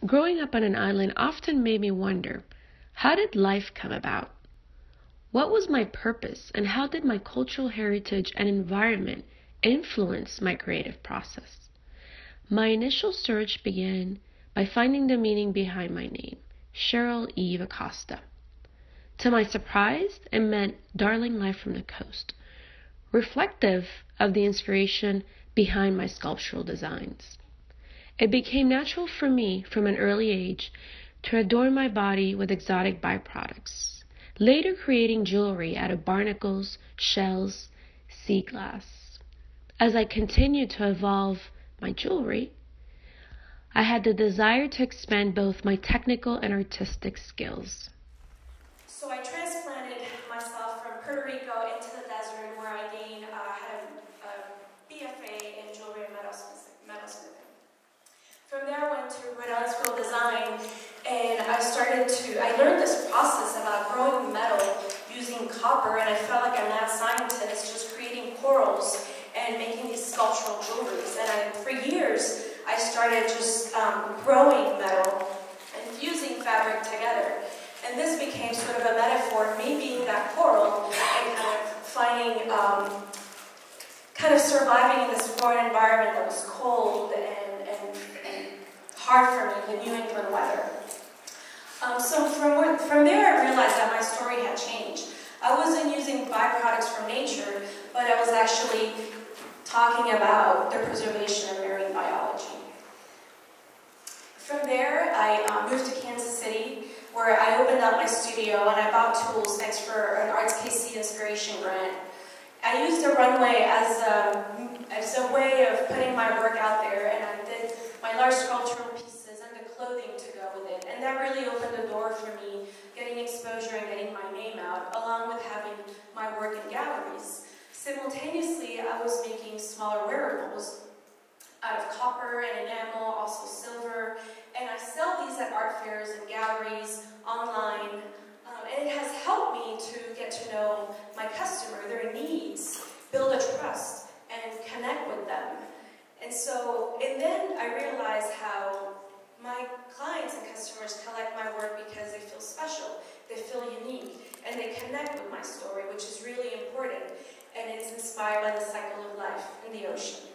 Growing up on an island often made me wonder, how did life come about? What was my purpose, and how did my cultural heritage and environment influence my creative process? My initial search began by finding the meaning behind my name, Cheryl Eve Acosta. To my surprise, it meant darling life from the coast, reflective of the inspiration behind my sculptural designs. It became natural for me from an early age to adorn my body with exotic byproducts, later creating jewelry out of barnacles, shells, sea glass. As I continued to evolve my jewelry, I had the desire to expand both my technical and artistic skills. So I transplanted myself from Puerto Rico into the desert, where I had a BFA in jewelry and metalsmithing. From there, I went to Rhode School of Design, and I learned this process about growing metal using copper, and I felt like a mad scientist just creating corals and making these sculptural jewelries. And for years, I started just growing metal and fusing fabric together. And this became sort of a metaphor of me being that coral and kind of surviving in this foreign environment that was cold and hard for me, the New England weather. So from there, I realized that my story had changed. I wasn't using byproducts from nature, but I was actually talking about the preservation of marine biology. From there, I moved to Kansas City, where I opened up my studio and I bought tools thanks for an Arts KC Inspiration Grant. I used a runway as a way of putting my work out there, and I did my large sculptural pieces and the clothing to go with it. And that really opened the door for me, getting exposure and getting my name out, along with having my work in galleries. Simultaneously, I was making smaller wearables out of copper and enamel, also silver, and I sell these at art fairs and galleries, online, and it has helped me to get to know my customer, their needs, build a trust, and connect with them. And then I realized how my clients and customers collect my work because they feel special, they feel unique, and they connect with my story, which is really important, and it's inspired by the cycle of life in the ocean.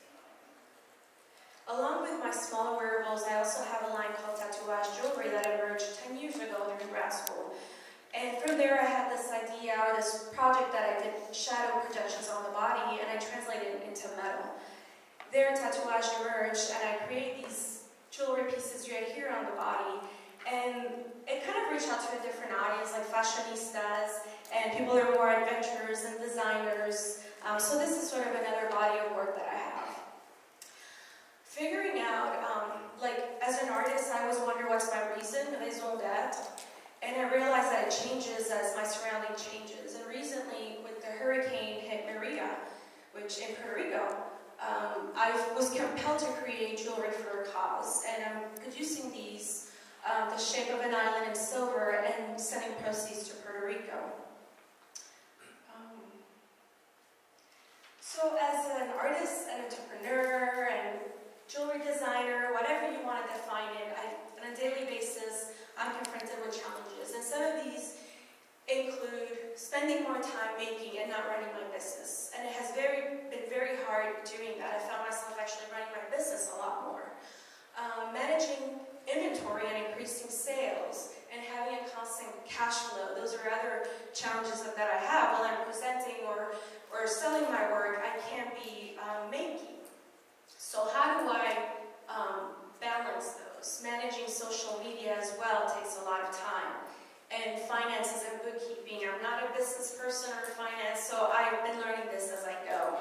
Along with my smaller wearables, I also have a line called Tatouage Jewelry that emerged 10 years ago during grad school. And from there, I had this idea, or this project that I did shadow projections on the body, and I translated it into metal. There, Tatouage emerged, and I create these jewelry pieces right here on the body. And it kind of reached out to a different audience, like fashionistas, and people that are more adventurers and designers. So this is sort of another body of work that I have. Figuring out, as an artist, I always wonder what's my reason, raison d'être, and I realized that it changes as my surrounding changes. And recently, with the hurricane hit Maria, which in Puerto Rico, I was compelled to create jewelry for a cause, and I'm producing these, the shape of an island in silver, and sending proceeds to Puerto Rico. So as an artist, an entrepreneur, and jewelry designer, whatever you want to define it, on a daily basis, I'm confronted with challenges. And some of these include spending more time making and not running my business. And it has been very hard doing that. I found myself actually running my business a lot more. Managing inventory and increasing sales, and having a constant cash flow. Those are other challenges that I have. While I'm presenting or selling my work, I can't be making. So how do I balance those? Managing social media as well takes a lot of time. And finances and bookkeeping. I'm not a business person or finance, so I've been learning this as I go.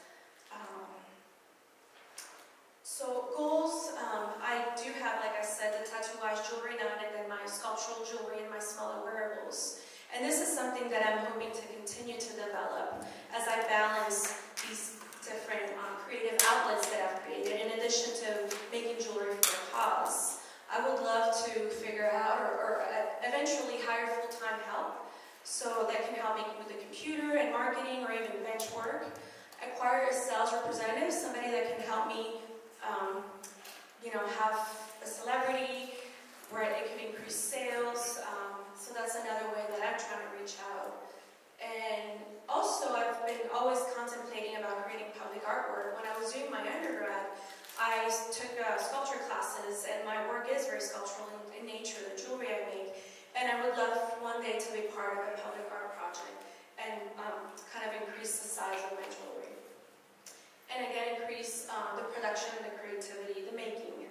So goals, I do have, like I said, the Tatouage jewelry line, and then my sculptural jewelry and my smaller wearables. And this is something that I'm hoping to continue to develop as I balance these different creative outlets that I've created, in addition to making jewelry for a cause. I would love to figure out or eventually hire full-time help, so that can help me with the computer and marketing or even bench work. Acquire a sales representative, somebody that can help me, have a celebrity, where it could increase sales. So that's another way that I'm trying to reach out. And also, I've been always contemplating about creating public artwork. When I was doing my undergrad, I took sculpture classes, and my work is very sculptural in nature, the jewelry I make. And I would love one day to be part of a public art project and kind of increase the size of my jewelry. And again, increase the production, the creativity, the making.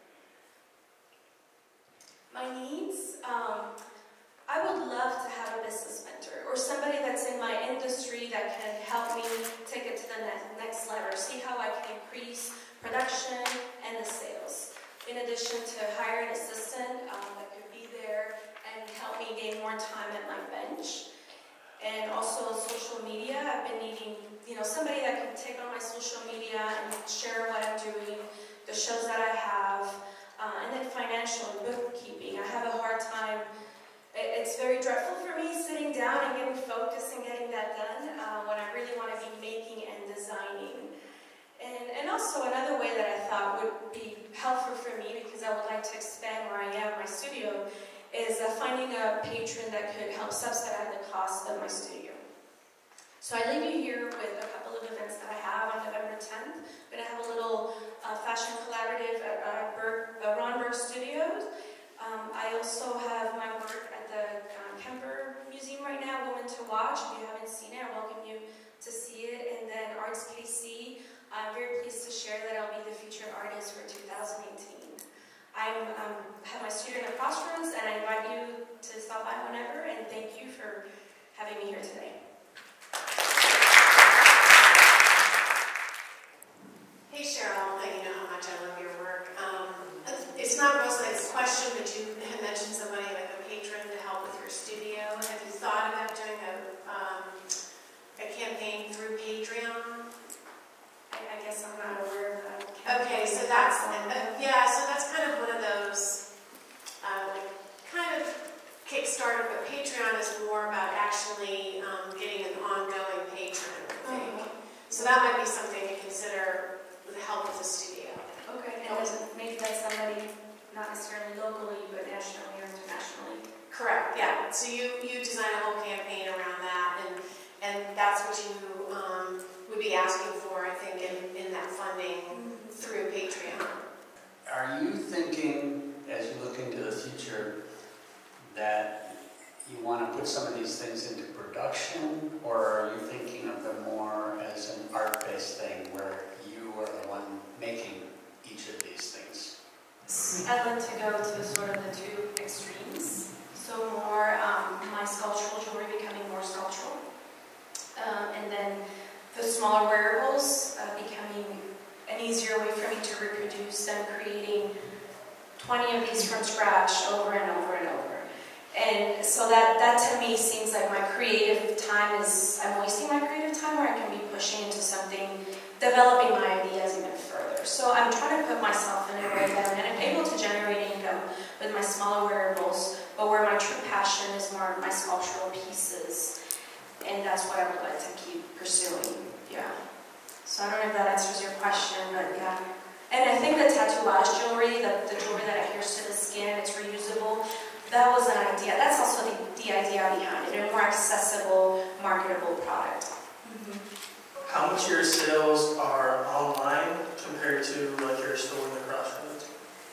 My needs, I would love to have a business mentor or somebody that's in my industry that can help me take it to the next level, see how I can increase production and the sales. In addition to hire an assistant that could be there and help me gain more time at my bench. And also social media, I've been needing, somebody that can take on my social media and share what I'm doing, the shows that I have, and then financial and bookkeeping. I have a hard time. It's very dreadful for me sitting down and getting focused and getting that done when I really want to be making and designing. And also another way that I thought would be helpful for me, because I would like to expand where I am, my studio, is finding a patron that could help subsidize the cost of my studio. So I leave you here with a couple of events that I have on November 10th. I'm going to have a little fashion collaborative at Ronberg Studios. I also have my work at the Kemper Museum right now, Women to Watch. If you haven't seen it, I welcome you to see it. And then Arts KC, I'm very pleased to share that I'll be the featured artist for 2018. I have my studio in the Crossroads, and I invite you to stop by whenever, and thank you for having me here today. Hey Cheryl, you know how much I love your work. It's not Roselight's question, but you had mentioned somebody like a patron to help with your studio. Have you thought about doing a campaign through Patreon? I guess I'm not aware of that. Okay, so that's so that's kind of one of those kind of Kickstarter, but Patreon is more about actually getting an ongoing patron, I think. So that might be something to consider with the help of the studio. Okay, and maybe that's somebody not necessarily locally, but nationally or internationally. Correct, yeah. So you design a whole campaign around that, and that's what you would be asking for, I think, in that funding through Patreon. Are you thinking, as you look into the future, that you want to put some of these things into production, or are you thinking of them more as an art-based thing where you are the one making each of these things? I'd like to go to sort of the two extremes. So more my sculptural jewelry becoming more sculptural. And then the smaller wearables becoming an easier way for me to reproduce and creating 20 of these from scratch over and over and over. And so that to me seems like my creative time is, I'm wasting my creative time where I can be pushing into something, developing my ideas even further. So I'm trying to put myself in a way that I'm able to generate income with my smaller wearables, but where my true passion is more of my sculptural pieces. And that's what I would like to keep pursuing, yeah. So I don't know if that answers your question, but yeah. And I think the tatouage jewelry, the jewelry that adheres to the skin, it's reusable, that was an idea. That's also the idea behind it, a more accessible, marketable product. How much of your sales are online compared to like your store in the Crossroads?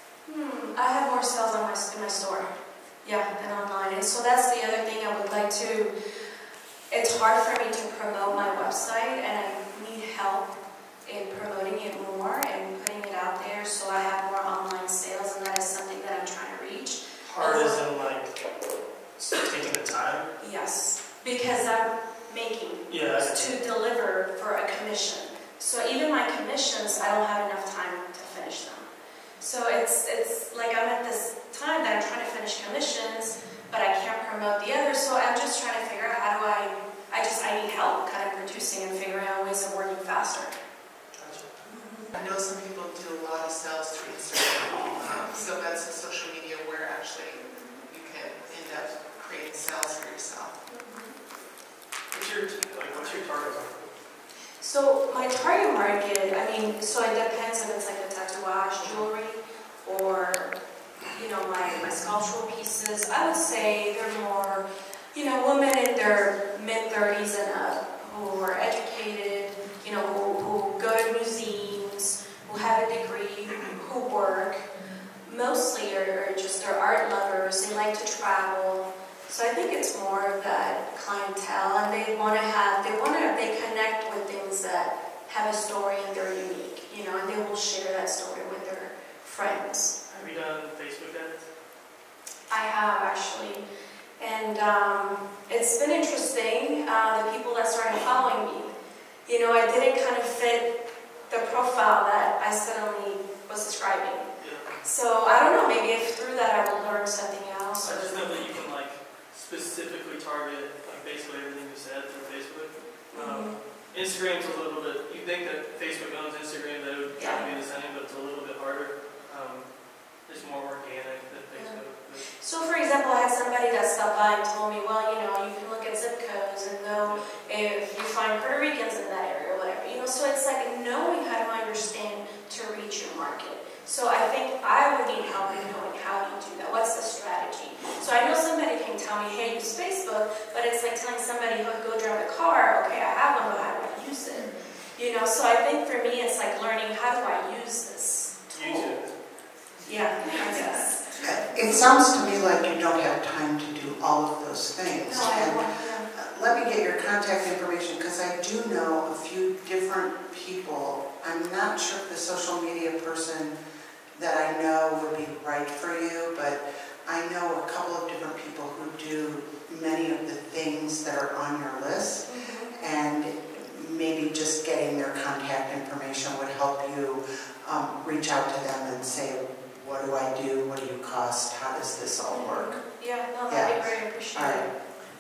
I have more sales in my store, yeah, than online. And so that's the other thing I would like to, it's hard for me to promote my website, and I need help in promoting it more and putting it out there so I have more online sales, and that is something that I'm trying to reach. Hard as in like taking the time? Yes, because I'm making to deliver for a commission. So even my commissions, I don't have enough time to finish them. So it's like I'm at this time that I'm trying to finish commissions, but I can't promote the others. So I'm just trying to figure out how do I need help kind of producing and figuring out ways of working faster. I know some people do a lot of sales through Instagram, so that's a social media where actually you can end up creating sales for yourself. What's your target market? So my target market, I mean, so it depends if it's like a tatouage jewelry or my sculptural pieces, I would say they're more, women in their mid-30s and up who are educated, who go to museums, who have a degree, who work. Mostly are art lovers. They like to travel. So I think it's more of that clientele, and they connect with things that have a story and they're unique, and they will share that story with their friends. Have you done Facebook ads? I have, actually. And it's been interesting, the people that started following me. I didn't kind of fit the profile that I suddenly was describing. Yeah. So I don't know, maybe if through that I will learn something else. I just know that you can specifically target basically everything you said through Facebook. Instagram's a little bit, you think that Facebook owns Instagram, that it would try to be the same, but it's a little bit harder. It's more organic than Facebook. So for example, I had somebody that stopped by and told me, well, you can look at zip codes and know if you find Puerto Ricans in that area or whatever, so it's like knowing how to understand to reach your market. So I think I would need help in knowing how do you do that, what's the strategy. So I know somebody can tell me, hey, use Facebook, but it's like telling somebody who go drive a car, okay, I have one, but how do I use it? So I think for me it's like learning how do I use this tool. YouTube. Yeah, I guess. It sounds to me like you don't have time to do all of those things. No, I don't. Let me get your contact information, because I do know a few different people. I'm not sure if the social media person that I know would be right for you, but I know a couple of different people who do many of the things that are on your list, and maybe just getting their contact information would help you reach out to them and say, what do I do? What do you cost? How does this all work? Yeah, no, that'd be great. I appreciate it.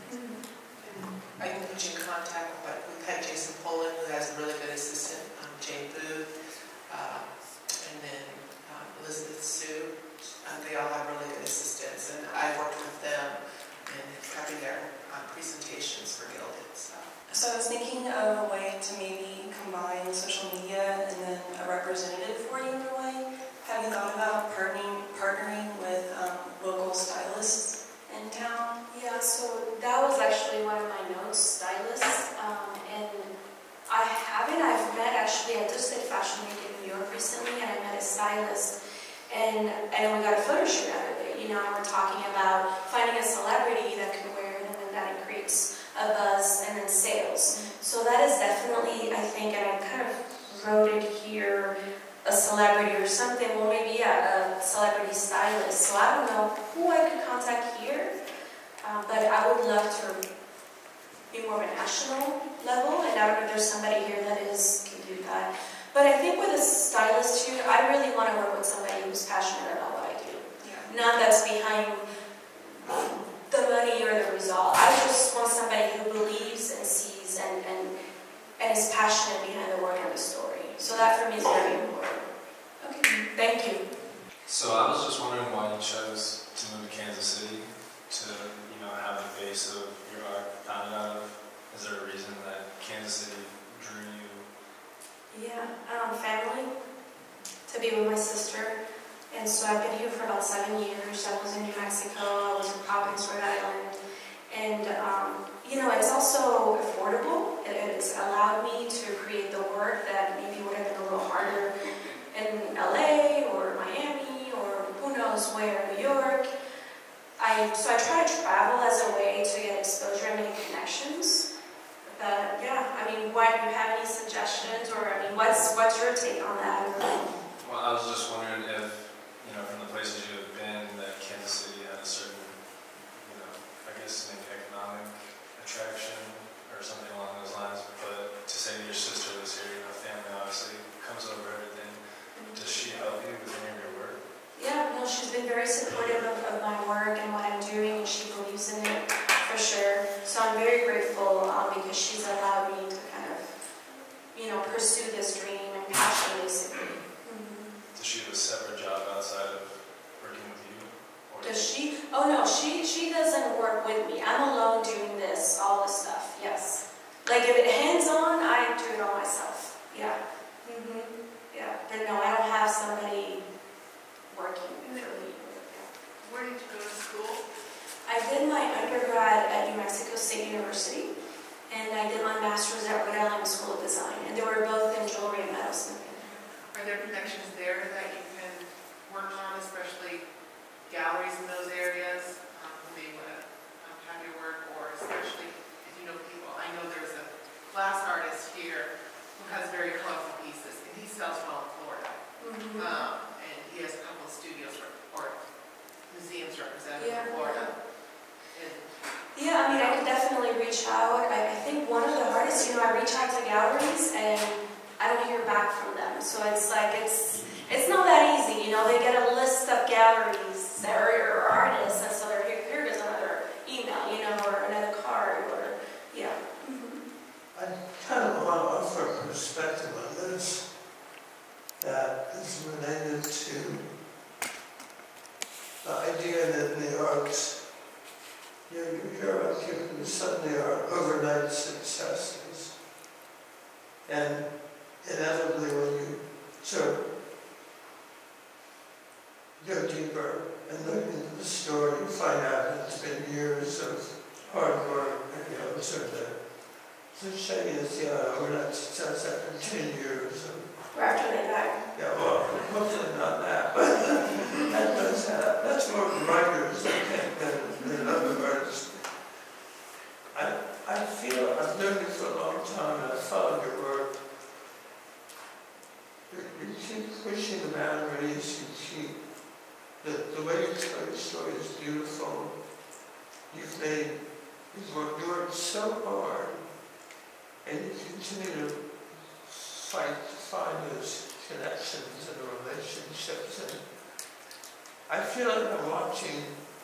I can put you in contact with, we've had Jason Poland, who has a really good assistant, Jane Booth, and then Elizabeth Sue. They all have really good assistants, and I've worked with them in prepping their presentations for GUILDit. So I was thinking of a way to maybe combine social media and then a representative for you in a way. Have you thought about partnering with local stylists in town? Yeah, so that was actually one of my notes, stylists, and I haven't. I've met, actually, I just did Fashion Week in New York recently, and I met a stylist, and we got a photo shoot out of it, and we're talking about finding a celebrity that can wear them, and that increases a buzz and then sales. So that is definitely, I think, and I kind of wrote it here, a celebrity or something, well maybe a celebrity stylist. So I don't know who I could contact here, but I would love to be more of a national level, and I don't know if there's somebody here that can do that. But I think with a stylist too, I really want to work with somebody who's passionate about what I do. Yeah. Not that's behind the money or the result. I just want somebody who believes and sees and is passionate behind the work and the story. So that for me is very important. Okay, thank you. So I was just wondering why you chose to move to Kansas City to, have the base of your art founded out of. Is there a reason that Kansas City drew you? Yeah, family, to be with my sister. And so I've been here for about 7 years. I was in New Mexico, I was in Providence, Rhode Island. And, it's also affordable. It's allowed me to create the work that maybe would have been a little harder in LA or Miami or who knows where, New York. So I try to travel as a way to get exposure and make connections. But yeah, why do you have any suggestions, or what's your take on that? Well, I was just wondering if, from the places you have been, that Kansas City had a certain, I guess maybe economic attraction or something along those lines. But to say your sister was here, family obviously comes over everything. Does she help you with any of your work? Yeah, no, she's been very supportive of my work and what I'm doing, and she believes in it for sure. So I'm very grateful because she's allowed me to kind of, pursue this dream and passion, basically. Does she have a separate job outside of working with you? Or Does she? Oh no, she doesn't work with me. I'm alone doing this, all this stuff, yes. Like if it hands-on, I do it all myself. Yeah. Yeah. But no, I don't have somebody working for me. undergrad at New Mexico State University, and I did my master's at Rhode Island School of Design, and they were both in jewelry and metalsmithing. Are there connections there that you can work on, especially galleries in those areas who may want to have your work, or especially if you know people? I know there's a glass artist here who has very colorful pieces, and he sells well in Florida. And he has a couple of studios or museums represented in Florida. Yeah, I mean, I could definitely reach out. I think one of the hardest, I reach out to galleries and I don't hear back from them. So it's like, it's not that easy, they get a list of galleries that are artists, and so they're here goes another email, or another card, or, yeah. I kind of want to offer a perspective on this that is related to the idea that in the arts, you hear about people who suddenly are overnight successes. And inevitably when you sort of go deeper and look into the story, you find out that it's been years of hard work, and sort of the cliche is, overnight success after 10 years of Or after they die. yeah, well, hopefully not that, but that does happen. That's more writers, I think, than other artists. I feel, I've known you for a long time, and I followed your work. You keep pushing the boundaries, the way you tell your story is beautiful. You've worked so hard, and you continue to fight to find those connections and relationships. And I feel like I'm watching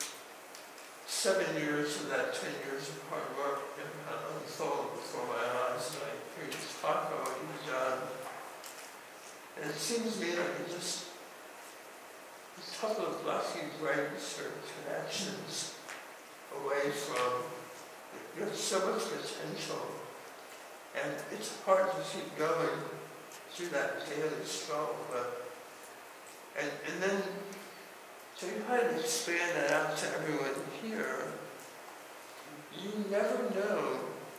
7 years of that 10 years of hard work unfold before my eyes, and I hear you talk about what you've done. And it seems to me like you just a couple of lucky breaks or connections away from, you have so much potential. And it's hard to keep going through that daily struggle, and then to try to expand that out to everyone here, you never know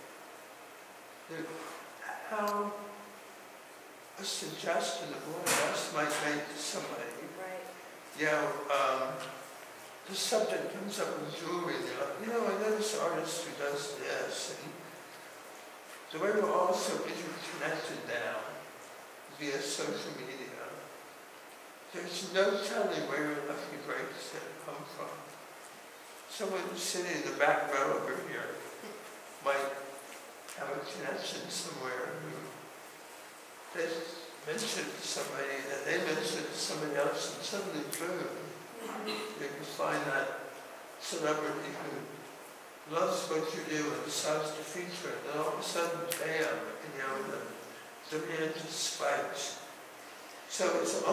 how a suggestion of what else might make to somebody. Right. The subject comes up with jewelry, and you're like, I know this artist who does this, and the way we're all so interconnected now via social media, there's no telling where your lucky breaks come from. Someone sitting in the back row over here might have a connection somewhere who they mentioned somebody, and they mentioned somebody else, and suddenly, boom, you can find that celebrity who loves what you do and decides to feature it, and all of a sudden, bam, the demand just spikes. So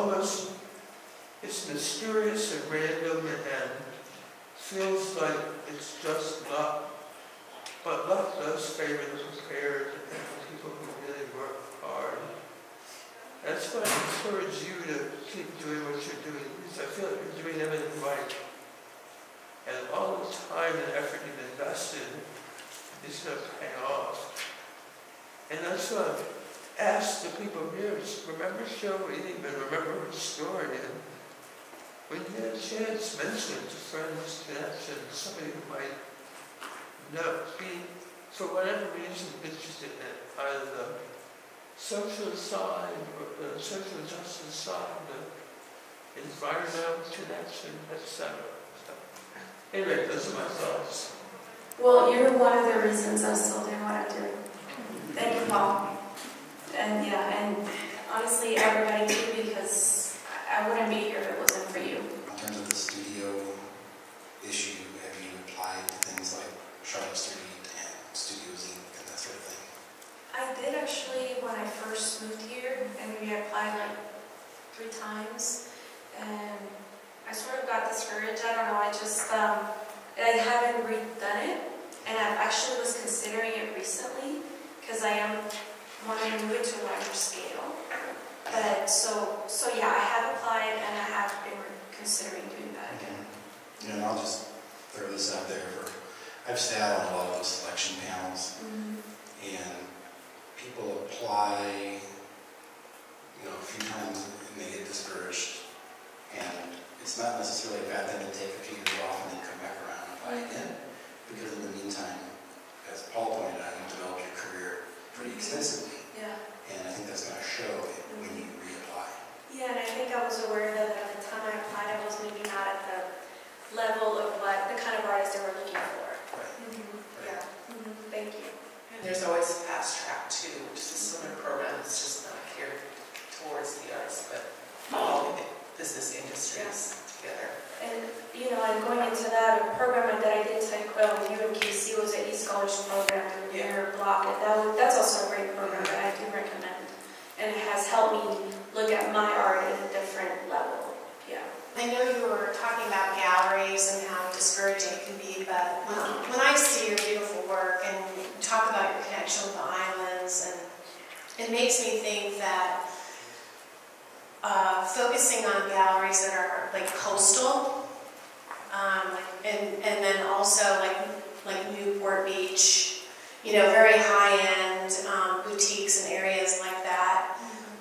it's mysterious and random and feels like it's just luck. But luck does favor the prepared and people who really work hard. That's why I encourage you to keep doing what you're doing, because I feel like you're doing everything right. And all the time and effort you've invested is going to pay off. And that's what I've asked the people here, is remember Cheryl Eating, but remember her story. And when you get a chance, mention it to friends, connections, somebody who might be, for whatever reason, interested in it, either the social side or the social justice side, the environmental connection, etc. Anyway, those are my thoughts. Well, you're one of the reasons I'm still doing what I'm doing. Thank you, Paul. And and honestly, everybody too, because I wouldn't be here if it wasn't for you. In terms of the studio issue, have you applied to things like Charlotte Street and Studios Inc. and that sort of thing? I did actually when I first moved here, and we applied like 3 times, and I sort of got discouraged. I don't know. I haven't redone it, and I actually was considering it recently because I am wanting to move it to a larger scale. But so yeah, I have applied, and I have been considering doing that again. Yeah, and I'll just throw this out there. I've sat on a lot of those selection panels, and people apply, a few times and they get discouraged. And it's not necessarily a bad thing to take a few years off and then come back around and apply again. Because in the meantime, as Paul pointed out, you develop your career pretty extensively. Yeah. And I think that's going to show when you reapply. Yeah, and I think I was aware that at the time I applied, I was maybe not at the level of the kind of artist they were looking for. Right. Yeah. Thank you. And there's always a fast track too, which is a similar program. It's just not geared towards the arts, but all the business industries together. And and going into that, a program that I did take with you and Casey was an e-scholarship program through your block. And that's also a great program that I do recommend. And it has helped me look at my art at a different level. Yeah. I know you were talking about galleries and how discouraging it can be, but when I see your beautiful work and you talk about your connection with the islands, and it makes me think that focusing on galleries that are like coastal, and then also like Newport Beach, very high-end boutiques and areas like that,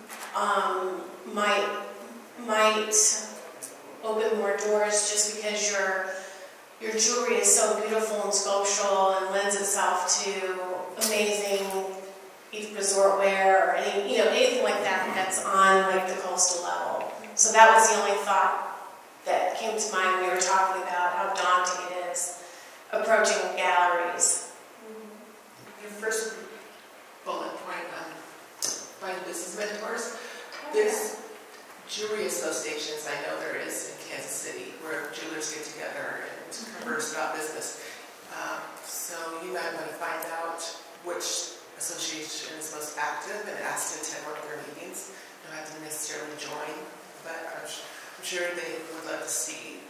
might open more doors just because your jewelry is so beautiful and sculptural and lends itself to amazing resort wear or anything like that that's on like the coastal level. So that was the only thought that came to mind when we were talking about how daunting it is approaching galleries. Your first bullet point on finding business mentors, there's jewelry associations, I know there is in Kansas City, where jewelers get together and converse about business. So you might want to find out which association is most active and ask to attend one of their meetings. You don't have to necessarily join, but I'm sure they would love to see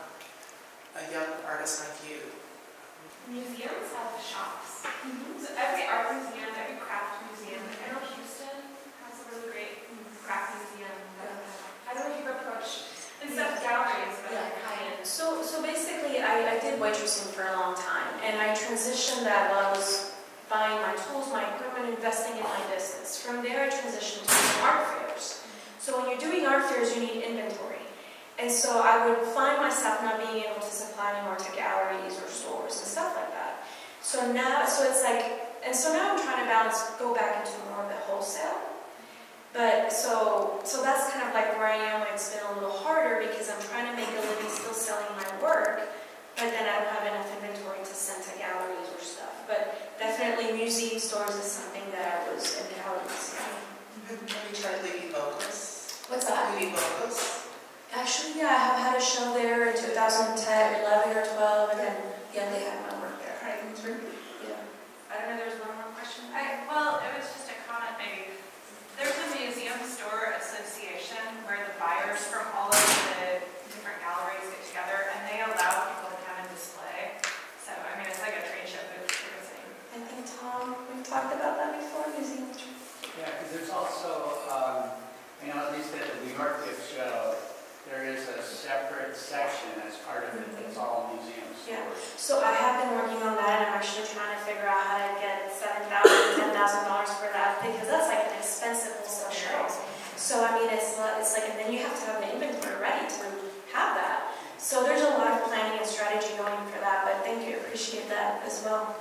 a young artist like you. Museums have shops. So every art museum, every craft museum, I know Houston has a really great craft museum. I don't know if you've approached, instead of galleries, but like high-end. So basically, I did waitressing for a long time, and I transitioned that while I was buying my tools, my equipment, investing in my business. From there, I transitioned to art fairs. So when you're doing art fairs, you need inventory. And so I would find myself not being able to supply anymore to galleries or stores and stuff like that. So now I'm trying to go back into more of the wholesale. But so that's kind of like where I am when it's been a little harder because I'm trying to make a living still selling my work, but then I don't have enough inventory to send to galleries or stuff. But definitely museum stores is something that I was in galleries. Have you tried Lady Vocals? What's that? Lady Vocals? Actually, yeah, I have had a show there in 2010, 11 or 12, and then they had my work there. Right. Yeah. I don't know, there's one more question. Well, it was just a comment maybe. There's a museum store association where the buyers from all of the different galleries get together and they allow people to come and display. So, I mean, it's like a trade show booth sort of thing. I think, Tom, we've talked about that before, museum. Yeah, because there's also, at least at the New York Gift Show, there is a separate section as part of it that's all museum stores. Yeah. So I have been working on that, and I'm actually trying to figure out how to get $7,000, $10,000 for that because that's like an expensive wholesale show. So I mean, it's like, and then you have to have the inventory ready to have that. So there's a lot of planning and strategy going for that. But thank you, appreciate that as well.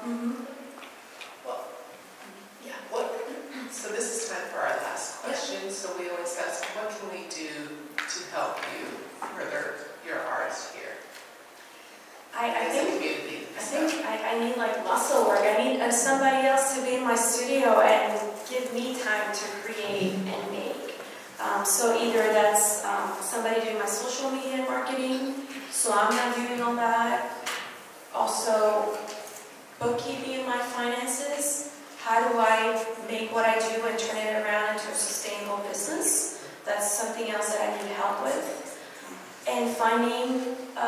Well, yeah. So this is time for our last question. So we always ask, what can we do to help you further your art here? I think I need like muscle work. I need somebody else to be in my studio and give me time to create and make. So either that's somebody doing my social media and marketing, so I'm not doing all that. Also, bookkeeping in my finances. How do I make what I do and turn it around into a sustainable business? That's something else that I need help with. And finding,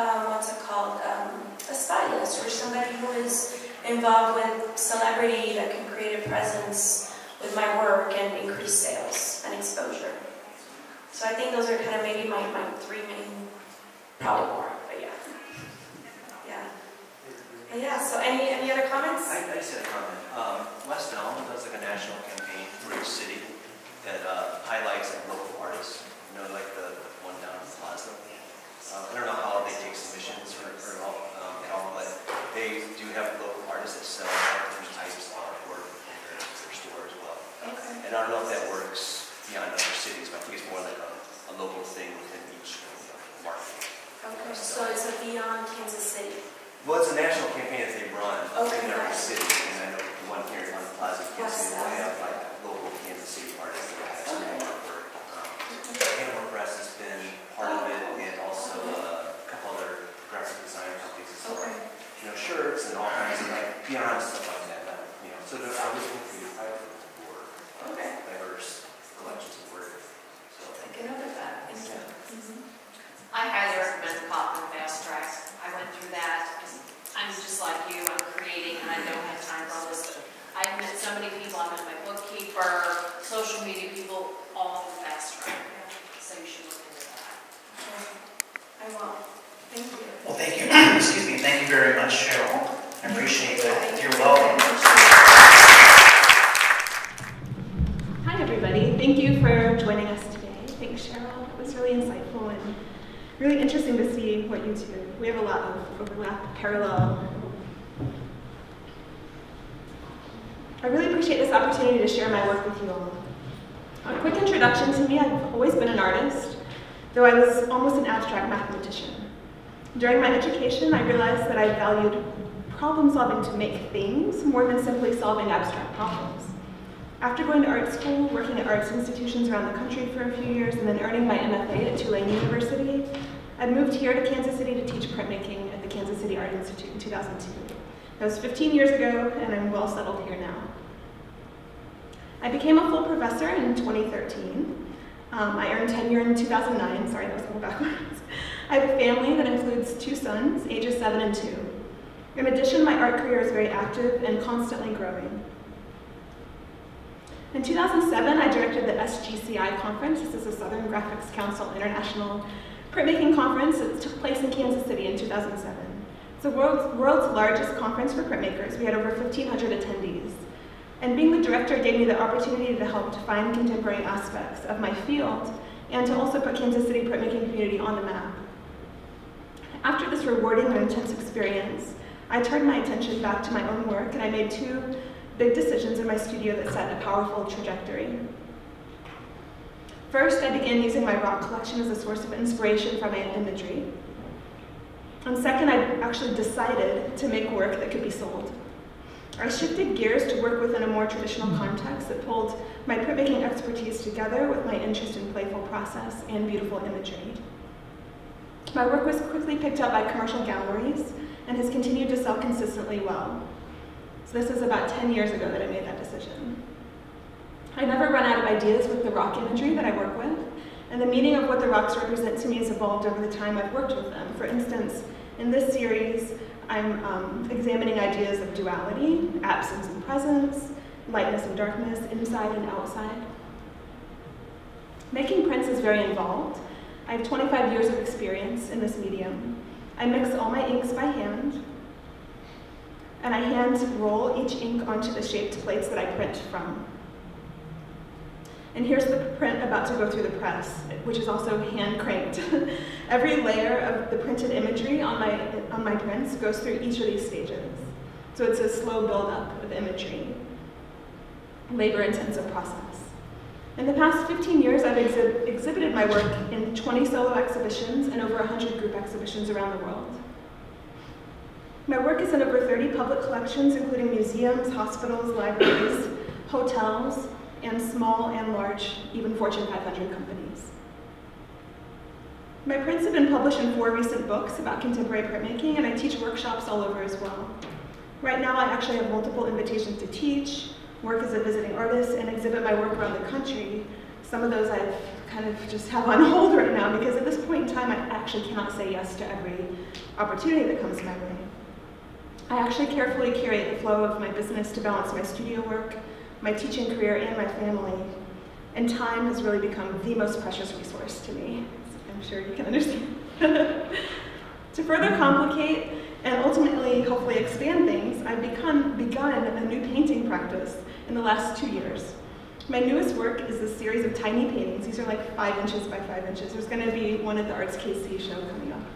a stylist or somebody who is involved with celebrity that can create a presence with my work and increase sales and exposure. So I think those are kind of maybe my three main, probably more, but yeah. Yeah. Yeah, so any other comments? I just had a comment. West Elm does like a national campaign for each city that highlights like local artists. You know, like the one down in the Plaza. I don't know how they take submissions or at all, but they do have local artists that sell different types of artwork in their store as well. Okay. And I don't know if that works beyond other cities, but I think it's more like a local thing within each market. Okay, so it's a beyond Kansas City. Well, it's a national campaign that they run Okay, in every nice. city, and I know the one here on the Plaza, Kansas City, they have like local Kansas City artists that have some artwork. Hammer Press has been part of it, and also a couple other graphic design companies that sell, you know, shirts and all kinds of like beyond stuff like that. You know, so I was hoping for diverse collections of work. So I can note that. Thank you. I highly recommend Copper Fast Track. I went through that. I'm just like you. I'm creating, and I don't have time for all this. I've met so many people. I met my bookkeeper, social media people, all through Fast Track. So you should look into that. I will. Thank you. Well, thank you. Excuse me. Thank you very much, Cheryl. I appreciate that. You're welcome. Hi, everybody. Thank you for joining us today. Thanks, Cheryl. It was really insightful and really interesting to see what you do. We have a lot of overlap, parallel. I really appreciate this opportunity to share my work with you all. A quick introduction to me: I've always been an artist, though I was almost an abstract mathematician. During my education, I realized that I valued problem solving to make things more than simply solving abstract problems. After going to art school, working at arts institutions around the country for a few years, and then earning my MFA at Tulane University, I moved here to Kansas City to teach printmaking at the Kansas City Art Institute in 2002. That was 15 years ago, and I'm well settled here now. I became a full professor in 2013. I earned tenure in 2009. Sorry, that was a little backwards. I have a family that includes 2 sons, ages 7 and 2. In addition, my art career is very active and constantly growing. In 2007, I directed the SGCI conference. This is the Southern Graphics Council International Printmaking Conference. It took place in Kansas City in 2007. It's the world's largest conference for printmakers. We had over 1,500 attendees. And being the director gave me the opportunity to help define contemporary aspects of my field and to also put Kansas City printmaking community on the map. After this rewarding and intense experience, I turned my attention back to my own work, and I made 2 big decisions in my studio that set a powerful trajectory. First, I began using my rock collection as a source of inspiration for my imagery. And second, I actually decided to make work that could be sold. I shifted gears to work within a more traditional context that pulled my printmaking expertise together with my interest in playful process and beautiful imagery. My work was quickly picked up by commercial galleries and has continued to sell consistently well. So this is about 10 years ago that I made that decision. I never run out of ideas with the rock imagery that I work with, and the meaning of what the rocks represent to me has evolved over the time I've worked with them. For instance, in this series, I'm examining ideas of duality, absence and presence, lightness and darkness, inside and outside. Making prints is very involved. I have 25 years of experience in this medium. I mix all my inks by hand, and I hand roll each ink onto the shaped plates that I print from. And here's the print about to go through the press, which is also hand cranked. Every layer of the printed imagery on my prints goes through each of these stages. So it's a slow buildup of imagery, labor-intensive process. In the past 15 years, I've exhibited my work in 20 solo exhibitions and over 100 group exhibitions around the world. My work is in over 30 public collections, including museums, hospitals, libraries, hotels, and small and large, even Fortune 500 companies. My prints have been published in 4 recent books about contemporary printmaking, and I teach workshops all over as well. Right now, I actually have multiple invitations to teach, work as a visiting artist, and exhibit my work around the country. Some of those I've kind of just have on hold right now, because at this point in time, I actually cannot say yes to every opportunity that comes my way. I actually carefully curate the flow of my business to balance my studio work, my teaching career, and my family. And time has really become the most precious resource to me. I'm sure you can understand. To further complicate and ultimately, hopefully expand things, I've begun a new painting practice in the last 2 years. My newest work is a series of tiny paintings. These are like 5 inches by 5 inches. There's going to be one at the Arts KC show coming up.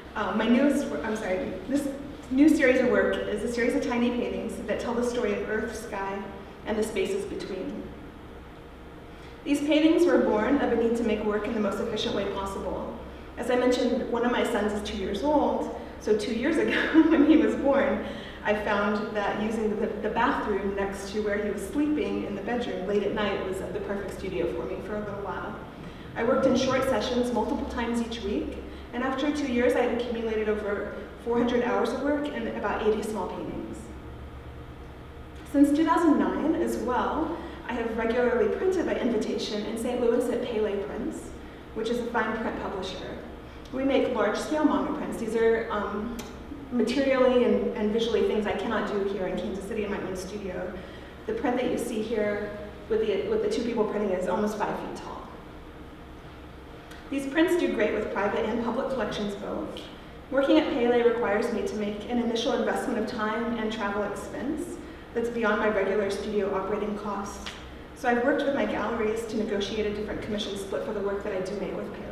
This new series of work is a series of tiny paintings that tell the story of Earth, sky, and the spaces between. These paintings were born of a need to make work in the most efficient way possible. As I mentioned, one of my sons is 2 years old, so 2 years ago when he was born, I found that using the bathroom next to where he was sleeping in the bedroom late at night was the perfect studio for me for a little while. I worked in short sessions multiple times each week, and after 2 years I had accumulated over 400 hours of work and about 80 small paintings. Since 2009 as well, I have regularly printed by invitation in St. Louis at Pele Prints, which is a fine print publisher. We make large-scale manga prints. These are materially and visually things I cannot do here in Kansas City in my own studio. The print that you see here with the 2 people printing is almost 5 feet tall. These prints do great with private and public collections both. Working at Pele requires me to make an initial investment of time and travel expense that's beyond my regular studio operating costs. So I've worked with my galleries to negotiate a different commission split for the work that I do make with Pele.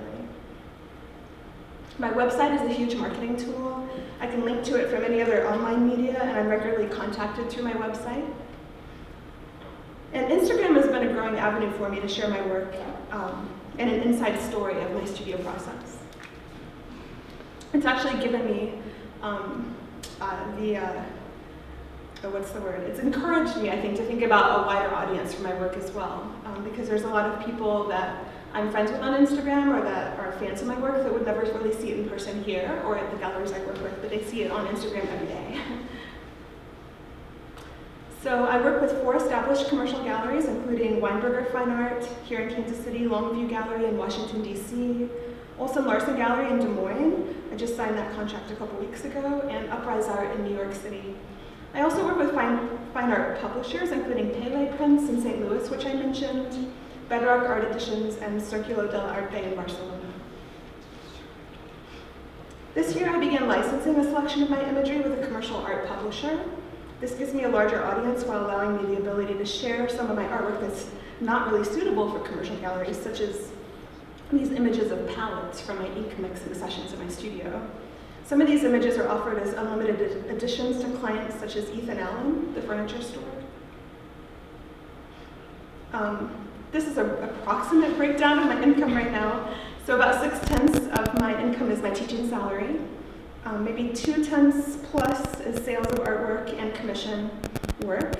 My website is a huge marketing tool. I can link to it from any other online media, and I'm regularly contacted through my website. And Instagram has been a growing avenue for me to share my work and an inside story of my studio process. It's actually given me it's encouraged me, I think, to think about a wider audience for my work as well, because there's a lot of people that I'm friends with on Instagram or that are fans of my work that would never really see it in person here or at the galleries I work with, but they see it on Instagram every day. So I work with 4 established commercial galleries, including Weinberger Fine Art here in Kansas City, Longview Gallery in Washington, D.C., Olson Larson Gallery in Des Moines. I just signed that contract a couple weeks ago, and Uprise Art in New York City. I also work with fine art publishers, including Pele Prints in St. Louis, which I mentioned, Bedrock Art Editions, and Circulo del Arte in Barcelona. This year I began licensing a selection of my imagery with a commercial art publisher. This gives me a larger audience while allowing me the ability to share some of my artwork that's not really suitable for commercial galleries, such as these images of palettes from my ink mixing sessions in my studio. Some of these images are offered as unlimited editions to clients such as Ethan Allen, the furniture store. This is an approximate breakdown of my income right now. So about 6/10 of my income is my teaching salary. Maybe 2/10 plus is sales of artwork and commission work.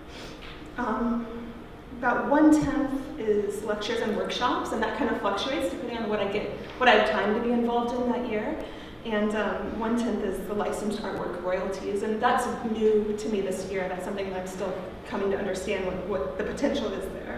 About 1/10 is lectures and workshops, and that kind of fluctuates depending on what I have time to be involved in that year. And 1/10 is the licensed artwork royalties, and that's new to me this year. That's something that I'm still coming to understand what the potential is there.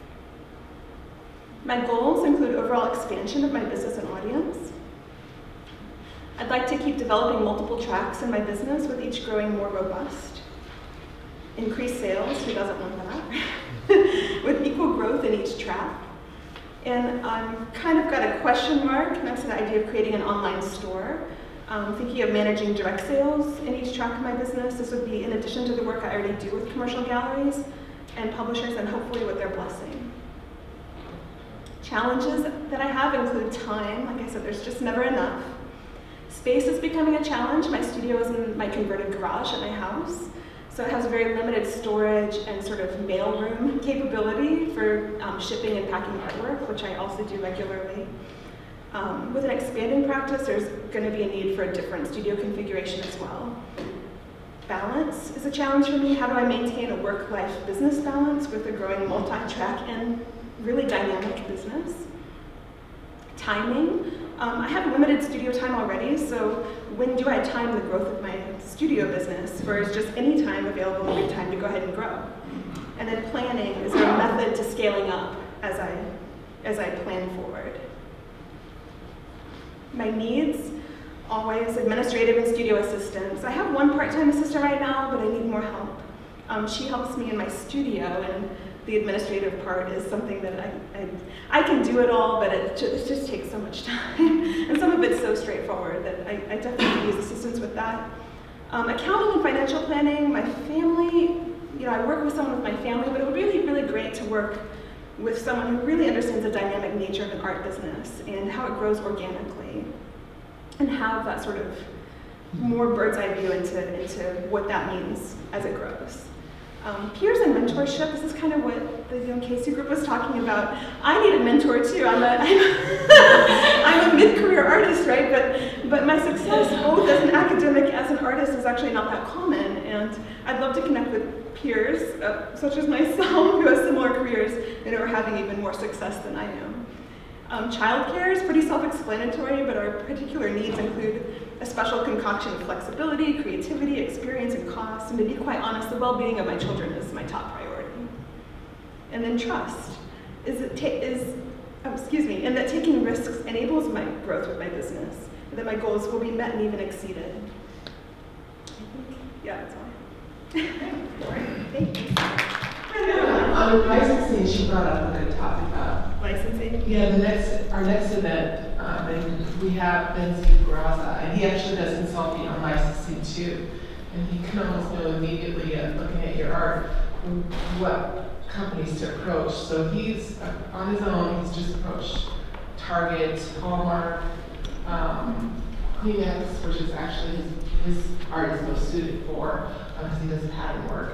My goals include overall expansion of my business and audience. I'd like to keep developing multiple tracks in my business with each growing more robust. Increase sales, who doesn't want that? With equal growth in each track. And I'm kind of got a question mark next to the idea of creating an online store. Thinking of managing direct sales in each track of my business. This would be in addition to the work I already do with commercial galleries and publishers, and hopefully with their blessing. Challenges that I have include time. Like I said, there's just never enough. Space is becoming a challenge. My studio is in my converted garage at my house. So it has very limited storage and sort of mailroom capability for shipping and packing artwork, which I also do regularly. With an expanding practice, there's going to be a need for a different studio configuration as well. Balance is a challenge for me. How do I maintain a work-life business balance with a growing multi-track and really dynamic business? Timing. I have limited studio time already, so when do I time the growth of my studio business, or is just any time available every time to go ahead and grow? And then planning. Is there a method to scaling up as I plan forward? My needs, always administrative and studio assistants. I have one part-time assistant right now, but I need more help. She helps me in my studio, and the administrative part is something that I can do it all, but it just takes so much time. And some of it's so straightforward that I definitely use assistance with that. Accounting and financial planning, my family, I work with someone with my family, but it would be really, really great to work with someone who really understands the dynamic nature of an art business and how it grows organically, and have that sort of more bird's eye view into what that means as it grows. Peers and mentorship, this is kind of what the Young Casey group was talking about. I need a mentor too. I'm a mid-career artist, right? But my success both as an academic, as an artist, is actually not that common. And I'd love to connect with peers, such as myself, who have similar careers and are having even more success than I am. Childcare is pretty self-explanatory, but our particular needs include a special concoction of flexibility, creativity, experience, and cost. And to be quite honest, the well-being of my children is my top priority. And then trust and that taking risks enables my growth with my business, and that my goals will be met and even exceeded. That's all. Thank you. On licensing, she brought up a good topic about licensing. Yeah, our next event, we have Benzi Graza, and he actually does consulting on licensing too. And he can almost know immediately, looking at your art, what companies to approach. So he's on his own. He's just approached Target, Hallmark, Kleenex, which is actually his art is most suited for, because he does pattern work.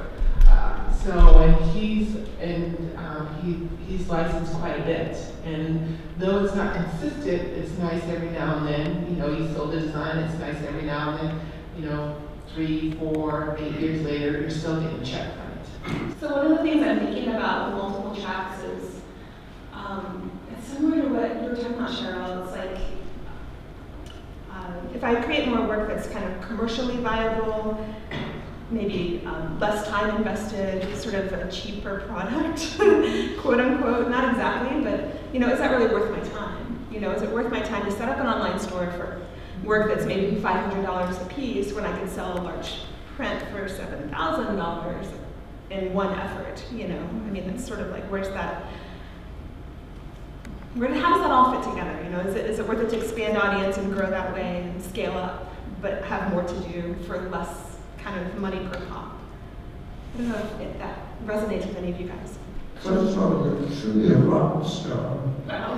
He's licensed quite a bit, and though it's not consistent, it's nice every now and then. You sold a design, it's nice every now and then. 3, 4, 8 years later, you're still getting a check on it. So one of the things I'm thinking about with multiple tracks is, it's similar to what you were talking about, Cheryl. It's like, if I create more work that's kind of commercially viable, maybe less time invested, sort of a cheaper product, quote unquote, not exactly, but is that really worth my time? Is it worth my time to set up an online store for work that's maybe $500 a piece when I can sell a large print for $7,000 in one effort? It's sort of like, how does that all fit together? Is it worth it to expand audience and grow that way and scale up, but have more to do for less kind of money per pop? I don't know if that resonates with any of you guys. First of all, you're truly a rock star. Well,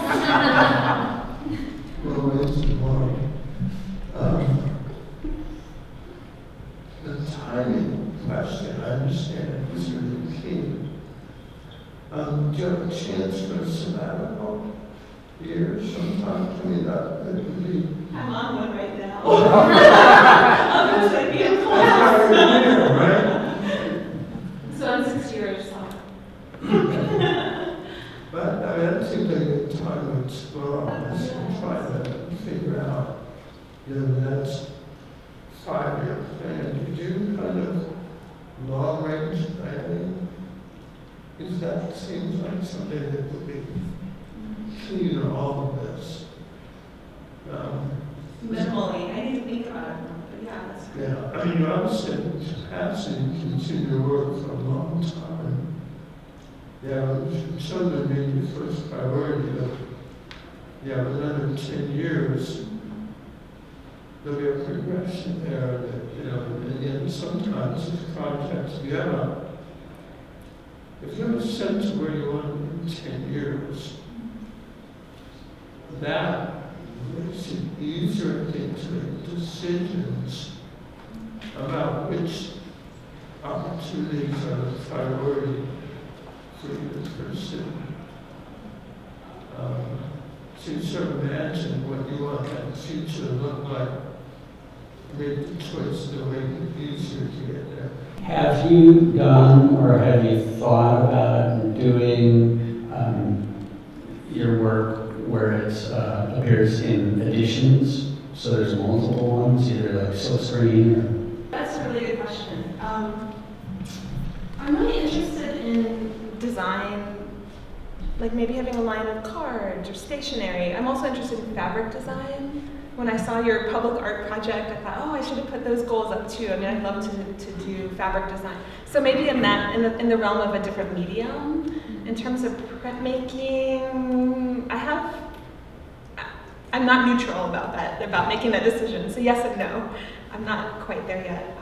the timing question, I understand it, is really key. Do you have a chance for a sabbatical year sometime? That would be. I'm on one right now. Right? So I'm 60 years old. But that seems like a time to explore all this and try to figure out, the next 5-year plan. Do you do kind of long-range planning? Because that seems like something that would be key to all of this. Minimally, I need to think about it, but yeah, that's right. Yeah, you obviously have to continue to work for a long time. Some of them may be first priority, but another 10 years, there'll be a progression there that, and sometimes these projects, if you have a sense of where you want to be in 10 years, that makes it easier to make decisions about which opportunities are the priority for you to pursue. So you sort of imagine what you want that future to look like, make the choice to make it easier to get there. Have you done or have you thought about doing your work where it appears in editions? So there's multiple ones, either like silkscreen or... That's a really good question. I'm really interested in design, like maybe having a line of cards or stationery. I'm also interested in fabric design. when I saw your public art project, I thought, oh, I should have put those goals up too. I mean, I'd love to do fabric design. So maybe in the realm of a different medium, in terms of printmaking, I'm not neutral about that, about making that decision. So yes and no. I'm not quite there yet.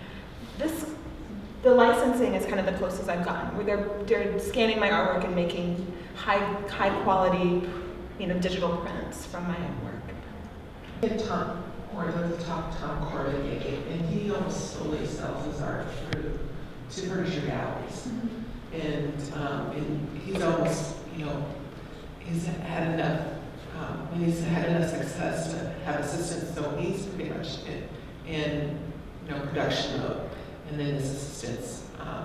The licensing is kind of the closest I've gotten, where they're scanning my artwork and making high quality, digital prints from my work. Tom Corbin, and he almost solely sells his art to furniture galleries. And he's almost, he's had enough, success to have assistants, so he's pretty much in production mode. And then his assistants,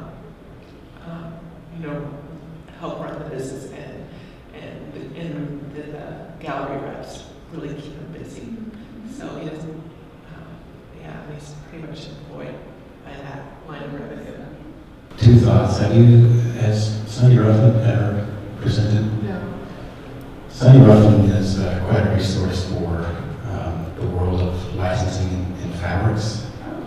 help run the business, and the gallery reps really keep him busy. So he doesn't, he's pretty much employed by that line of revenue. Two thoughts. Has Sunny Ruffin ever presented? No. Sunny Ruffin is quite a resource for the world of licensing in fabrics.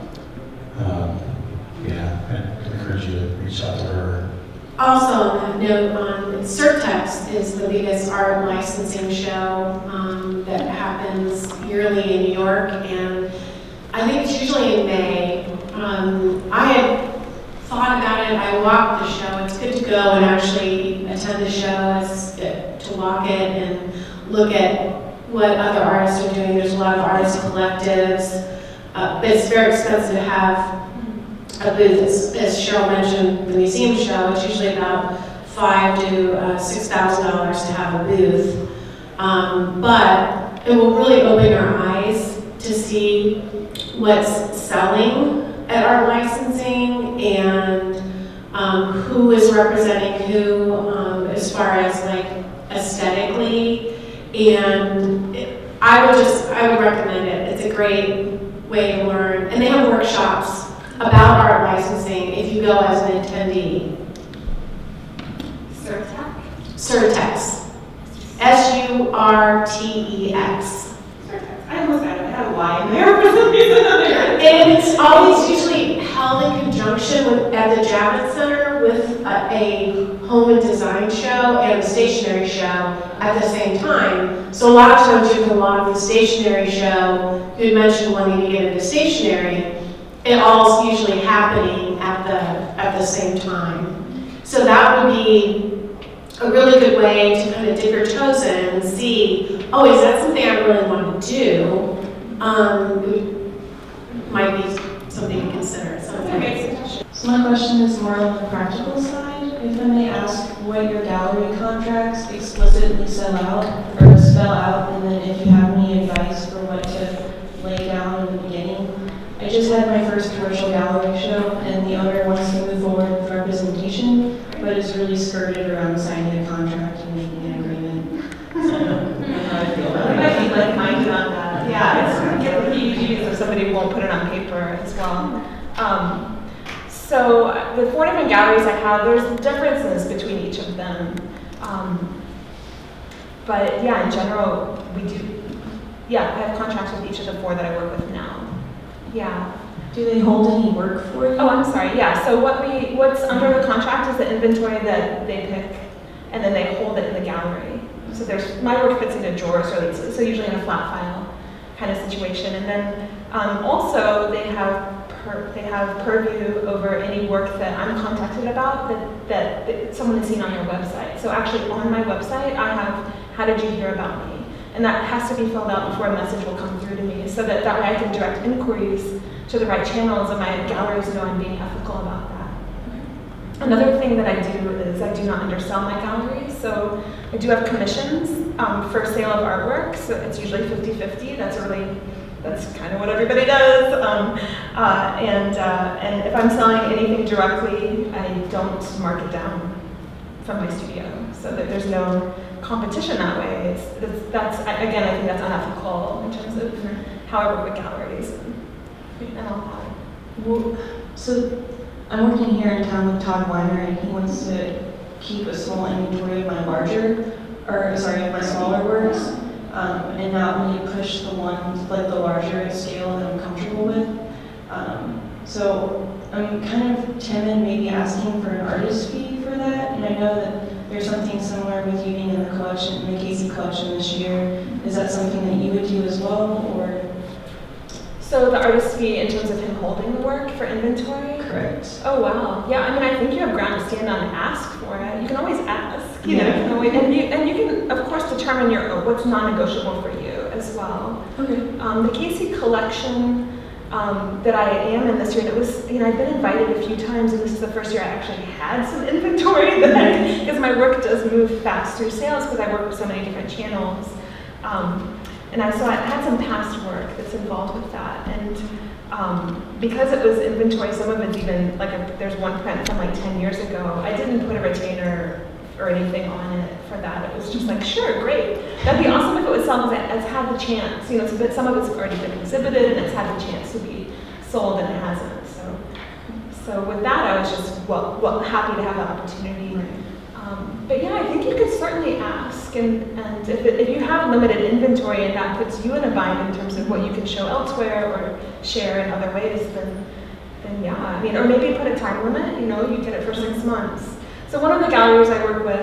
I'd encourage you to reach out to her. Also, on that note, Certex is the biggest art licensing show that happens yearly in New York, and I think it's usually in May. I had thought about it. I walked the show. It's good to go and actually attend the show, to walk it and look at what other artists are doing. There's a lot of artist collectives, but it's very expensive to have a booth. As Cheryl mentioned, the museum show, it's usually about $5,000 to $6,000 to have a booth. But it will really open our eyes to see what's selling at art licensing and who is representing who as far as like aesthetically. And I would recommend it. It's a great way to learn. And they have workshops about art licensing if you go as an attendee. Certex. S-U-R-T-E-X. I almost got it. I had a Y in there for some reason. And it's always usually held in conjunction at the Javits Center with a home and design show and a stationery show at the same time. So a lot of times you can log the stationery show. You mentioned wanting to get into stationery. It all is usually happening at the same time. So that would be a really good way to kind of dip your toes in and see, oh, is that something I really want to do? Might be something to consider. So my question is more on the practical side. If I may ask what your gallery contracts explicitly spell out, and then if you have any advice for what to lay down in the beginning. I just had my first commercial gallery show, and the owner wants to move forward with representation, but is really skirted around signing a contract and making an agreement. So I don't know how I feel about it. I might be like-minded on that. Yeah, it's get the PUGs if somebody won't put it on paper as well. So the 4 different galleries I have, there's differences between each of them. But yeah, in general, we do. Yeah, I have contracts with each of the 4 that I work with now. Yeah. Do they hold any work for you? Oh, I'm sorry. Yeah. So what's under the contract is the inventory that they pick, and then they hold it in the gallery. So my work fits into drawers, so usually in a flat file kind of situation. And then also they have purview over any work that I'm contacted about that someone has seen on their website. So actually on my website I have how did you hear about me? And that has to be filled out before a message will come through to me, so that way I can direct inquiries to the right channels, and my galleries know I'm being ethical about that. Another thing that I do is I do not undersell my galleries. So I do have commissions for sale of artwork, so it's usually 50-50. That's kind of what everybody does. And if I'm selling anything directly, I don't mark it down from my studio, so that there's no competition that way. That's again, I think that's unethical in terms of how I work with galleries and all that. Well, so I'm working here in town with Todd Weiner, and he wants to keep a small inventory of my smaller works. and not really push the ones, like the larger scale that I'm comfortable with. So I'm kind of timid maybe asking for an artist fee for that, and I know that there's something similar with you being in the collection, in the Casey collection this year. Is that something that you would do as well, or? So the artist fee in terms of him holding the work for inventory? Correct. Oh wow, yeah. I mean, I think you have ground to stand on and ask for it. You can always ask, you know. You can always, and you can of course determine what's non-negotiable for you as well. Okay. The Casey collection that I am in this year, and it was, you know, I've been invited a few times, and this is the first year I actually had some inventory because my work does move fast through sales because I work with so many different channels. And I had some past work that's involved with that, and because it was inventory, some of it's even, like there's one print from like 10 years ago, I didn't put a retainer or anything on it for that. It was just like, sure, great. That'd be awesome if it was something that has had the chance, you know, some of it's already been exhibited and it's had the chance to be sold and it hasn't. So with that, I was just, well happy to have that opportunity. But yeah, I think you could certainly ask, and if you have limited inventory and that puts you in a bind in terms of what you can show elsewhere or share in other ways, then yeah, I mean, or maybe put a time limit, you know, you get it for 6 months. So one of the galleries I work with,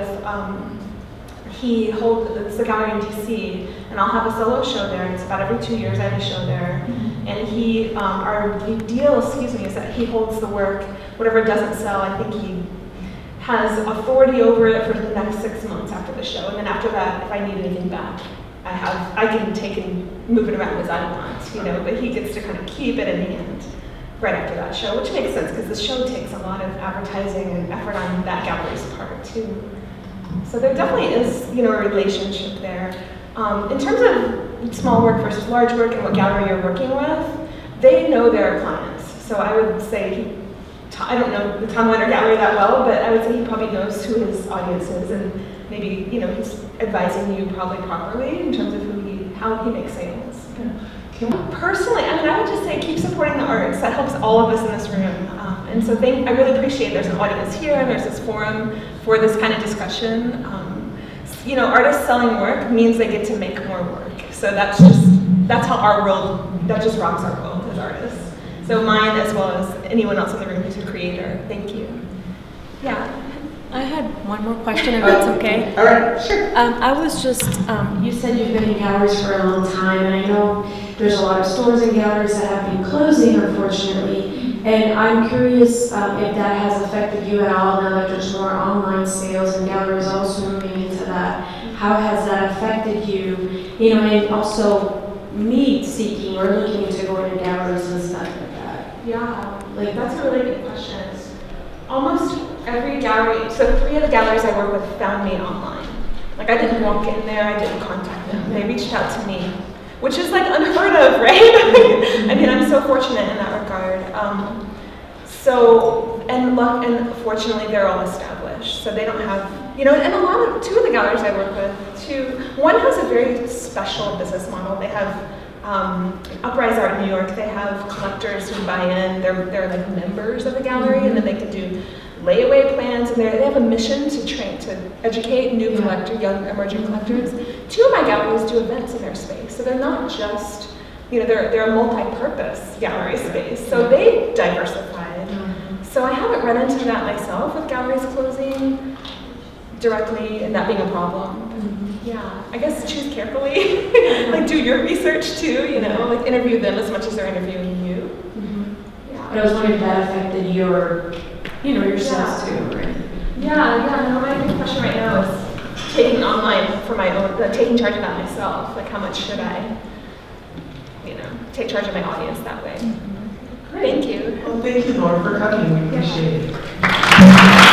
it's the gallery in DC, and I'll have a solo show there, and it's about every 2 years I have a show there. And our deal, is that he holds the work, whatever doesn't sell, I think he has authority over it for the next 6 months after the show, and then after that, if I need anything back, I can take and move it around as I want, you know, but he gets to kind of keep it in hand right after that show, which makes sense because the show takes a lot of advertising and effort on that gallery's part too. So there definitely is, you know, a relationship there. In terms of small work versus large work and what gallery you're working with, they know their clients. So I would say, I don't know the Tom Leonard Gallery that well, but I would say he probably knows who his audience is, and maybe, you know, he's advising you probably properly in terms of how he makes sales. Personally, I mean, I would just say keep supporting the arts. That helps all of us in this room. And so I really appreciate there's an audience here and there's this forum for this kind of discussion. You know, artists selling work means they get to make more work. So that's how our world, that just rocks our world as artists. So mine as well as anyone else in the room who's a creator. Thank you. Yeah. I had one more question, if that's okay. All right, sure. I was just, you said you've been in galleries for a long time, and I know there's a lot of stores and galleries that have been closing, unfortunately. And I'm curious if that has affected you at all now that there's more online sales and galleries also moving into that. How has that affected you? You know, and also me seeking or looking into going to galleries and stuff like that. Yeah, like that's a really good question. Almost every gallery, so 3 of the galleries I work with found me online. Like I didn't walk in there, I didn't contact them. They reached out to me, which is like unheard of, right? I mean, I'm so fortunate in that regard. And fortunately, they're all established, so they don't have, you know, and 2 of the galleries I work with, one has a very special business model. They have Uprise Art in New York, they have collectors who buy in, they're like members of the gallery, and then they can do layaway plans, and they have a mission to educate new young emerging collectors. 2 of my galleries do events in their space, so they're not just, you know, they're a multi-purpose gallery space, so they diversified. So I haven't run into that myself with galleries closing directly and that being a problem. Yeah, I guess choose carefully. Like do your research too, you know, like interview them as much as they're interviewing you. Yeah. But I was wondering if that affected your sales too, right? Yeah, no, my big question right now is taking online for my own, taking charge of that myself. Like how much should I, you know, take charge of my audience that way? Thank you. Well, thank you, Laura, for coming. We appreciate it.